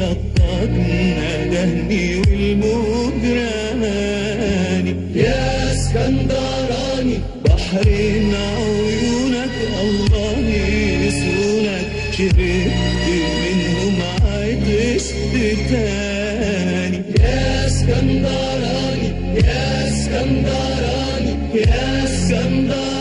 شطتنا دهني والموج رماني. يا اسكندراني بحرين عيونك الله يسونك، شربت منهم عطشت تاني. يا اسكندراني يا اسكندراني يا اسكندراني.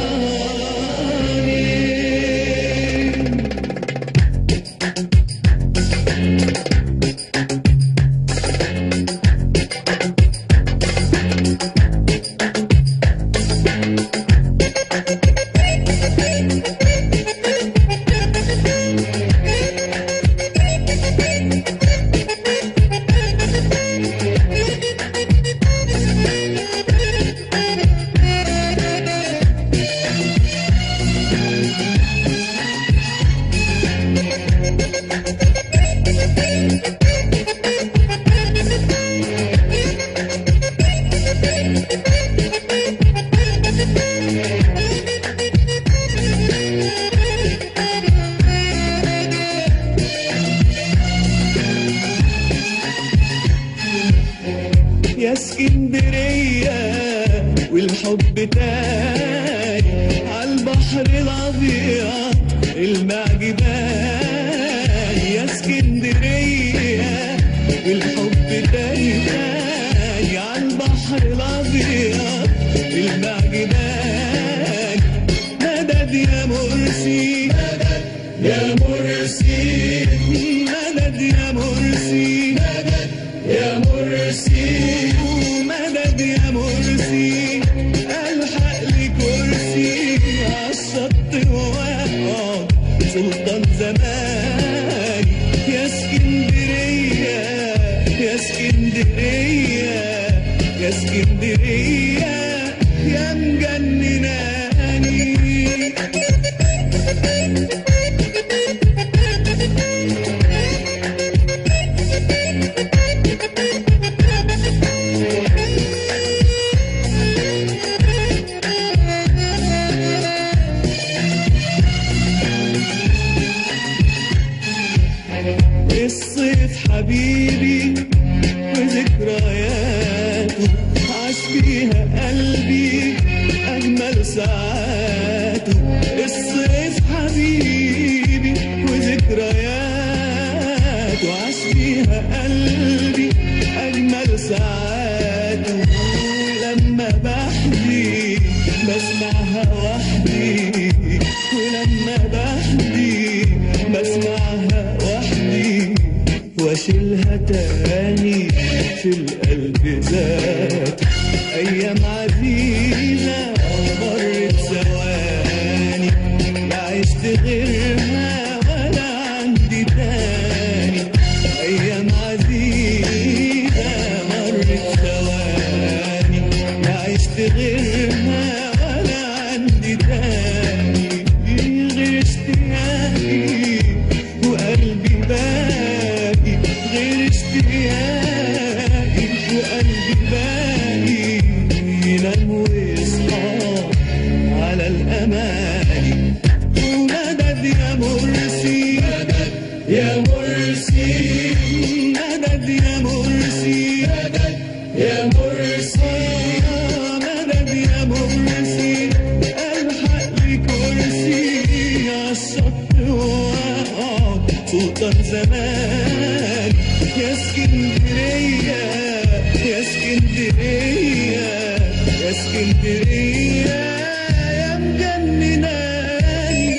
يا اسكندرية والحب تاني عالبحر الأبيض المعجبان. يا اسكندرية والحب تاني عالبحر الأبيض المعجبان. مدد يا مرسي مدد يا مرسي مدد يا مرسي مدد يا مرسي مدد يا مرسي. الحق لي كرسي عالشط واقعد سلطان زماني. يا اسكندرية يا اسكندرية يا اسكندرية يا مجنناني. الصيف حبيبي وذكرياته عاش فيها قلبي أجمل ساعاته. الصيف حبيبي وذكرياته عاش فيها قلبي أجمل ساعاته. ولما بحدي بسمعها وحدي ولما بحدي بسمعها وحدي واشيلها تاني في القلب ذات. ايام عزيزة مرت ثواني لا عشت غيرها ولا عندي تاني. ايام عزيزة مرت ثواني لا عشت غيرها ولا عندي تاني. غير اشتياقي وقلبي باقي غير اشتياقي وقلبي باقي. ينام ويصحى على الأماني. ومدد يا مرسي مدد يا مرسي مدد يا مرسي مدد يا مرسي مدد يا مرسي. الحق لي كرسي عالشط واقعد سلطان زمان. يا اسكندرية يا اسكندرية يا اسكندرية يا مجنناني.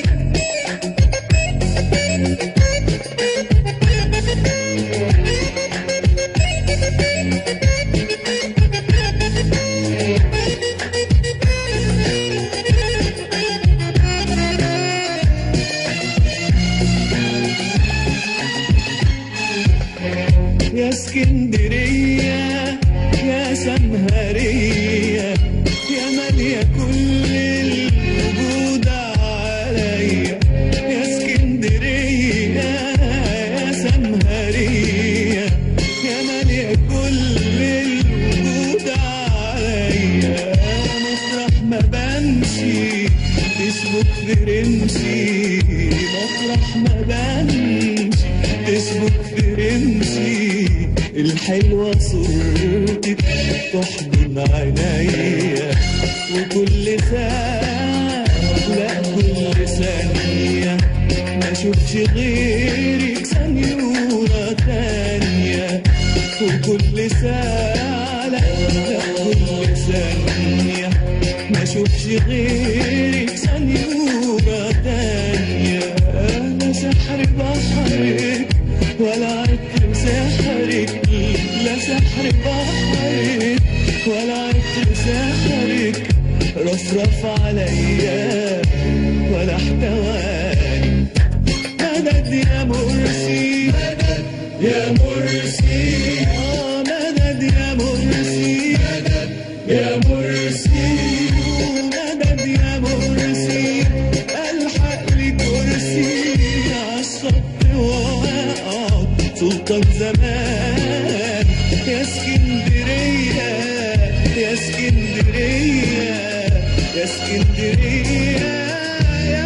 يا اسكندرية يا سمهرية يا مالية كل الوجود عليا. يا اسكندرية يا سمهرية يا مالية كل الوجود عليا. مطرح ما بمشي تشبك في رمشي مطرح ما بمشي فيسبوك فرنسي، الحلوة صورتك تحضن عينيا، وكل ساعة لا كل ثانية ما اشوفش غيرك سنيورة تانية، وكل ساعة لا كل ثانية ما اشوفش غيرك سنيورة تانية. لا سحر بحرك ولا عطر سحرك، لا سحر بحرك ولا عطر سحرك رفرف عليا ولا احتواني. مدد يا مرسي، مدد يا مرسي، مدد يا مرسي، مدد يا مرسي، مدد يا مرسي، الحق لي كرسي عالشط واقعد سلطان زمان. يا اسكندرية يا اسكندرية يا اسكندرية يا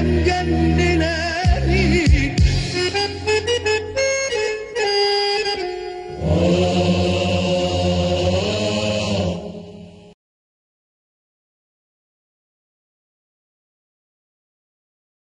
مجنناني.